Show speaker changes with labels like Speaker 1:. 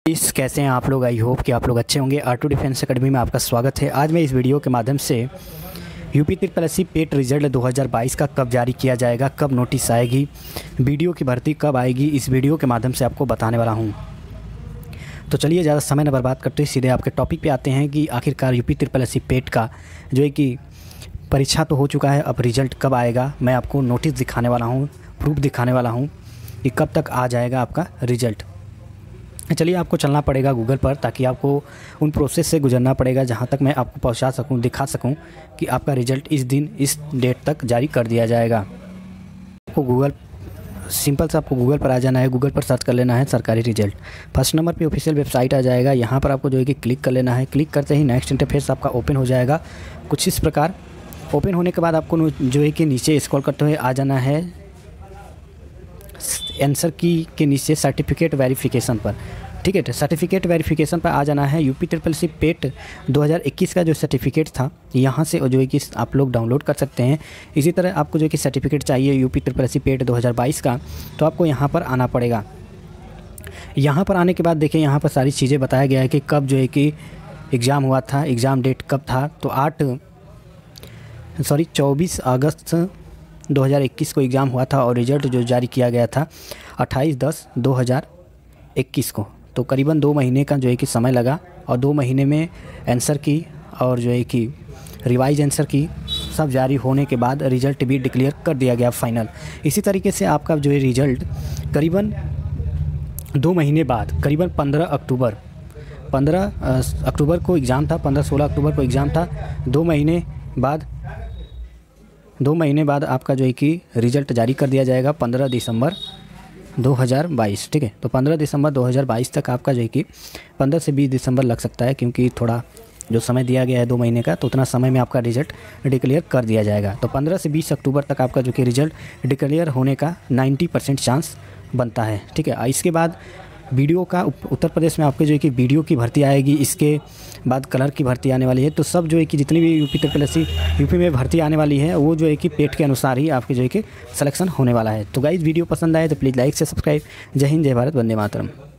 Speaker 1: इस कैसे हैं आप लोग। आई होप कि आप लोग अच्छे होंगे। R2 डिफेंस एकेडमी में आपका स्वागत है। आज मैं इस वीडियो के माध्यम से यूपी ट्रिपल पेट रिजल्ट 2022 का कब जारी किया जाएगा, कब नोटिस आएगी, वीडियो की भर्ती कब आएगी, इस वीडियो के माध्यम से आपको बताने वाला हूं। तो चलिए ज़्यादा समय न बर्बाद करते सीधे आपके टॉपिक पे आते हैं कि आखिरकार यूपी ट्रिपल पेट का जो है कि परीक्षा तो हो चुका है, अब रिज़ल्ट कब आएगा मैं आपको नोटिस दिखाने वाला हूँ, प्रूफ दिखाने वाला हूँ कि कब तक आ जाएगा आपका रिज़ल्ट। चलिए आपको चलना पड़ेगा गूगल पर, ताकि आपको उन प्रोसेस से गुजरना पड़ेगा जहां तक मैं आपको पहुंचा सकूं, दिखा सकूं कि आपका रिज़ल्ट इस दिन इस डेट तक जारी कर दिया जाएगा। आपको सिंपल से आपको गूगल पर आ जाना है, गूगल पर सर्च कर लेना है सरकारी रिज़ल्ट। फर्स्ट नंबर पे ऑफिशियल वेबसाइट आ जाएगा, यहाँ पर आपको जो है कि क्लिक कर लेना है। क्लिक करते ही नेक्स्ट इंटरफेस आपका ओपन हो जाएगा कुछ इस प्रकार। ओपन होने के बाद आपको जो है कि नीचे स्क्रॉल करते हुए आ जाना है आंसर की के नीचे सर्टिफिकेट वेरिफिकेशन पर। ठीक है, सर्टिफिकेट वेरिफिकेशन पर आ जाना है। यूपी ट्रिपल पेट 2021 का जो सर्टिफिकेट था यहाँ से जो है कि आप लोग डाउनलोड कर सकते हैं। इसी तरह आपको जो है कि सर्टिफिकेट चाहिए यूपी ट्रिपल पेट 2022 का, तो आपको यहाँ पर आना पड़ेगा। यहाँ पर आने के बाद देखिए यहाँ पर सारी चीज़ें बताया गया है कि कब जो है कि एग्ज़ाम हुआ था, एग्ज़ाम डेट कब था। तो 24 अगस्त 2021 को एग्ज़ाम हुआ था और रिज़ल्ट जो जारी किया गया था 28/10/2021 को। तो करीबन 2 महीने का जो है कि समय लगा और 2 महीने में आंसर की और जो है कि रिवाइज आंसर की सब जारी होने के बाद रिज़ल्ट भी डिक्लेयर कर दिया गया फाइनल। इसी तरीके से आपका जो है रिज़ल्ट करीबन 2 महीने बाद, करीबन 15 अक्टूबर को एग्ज़ाम था, 15-16 अक्टूबर को एग्ज़ाम था। 2 महीने बाद आपका जो है कि रिज़ल्ट जारी कर दिया जाएगा 15 दिसंबर 2022। ठीक है, तो 15 दिसंबर 2022 तक आपका जो है कि 15 से 20 दिसंबर लग सकता है, क्योंकि थोड़ा जो समय दिया गया है 2 महीने का, तो उतना समय में आपका रिज़ल्ट डिक्लेयर कर दिया जाएगा। तो 15 से 20 अक्टूबर तक आपका जो कि रिज़ल्ट डिक्लेयर होने का 90% चांस बनता है। ठीक है, इसके बाद वीडियो का उत्तर प्रदेश में आपके जो है कि वीडियो की भर्ती आएगी, इसके बाद कलर की भर्ती आने वाली है। तो सब जो है कि जितनी भी यूपी में भर्ती आने वाली है वो जो है कि पेट के अनुसार ही आपके जो है कि सिलेक्शन होने वाला है। तो गाइस वीडियो पसंद आए तो प्लीज़ लाइक से सब्सक्राइब। जय हिंद, जय भारत, वंदे मातरम।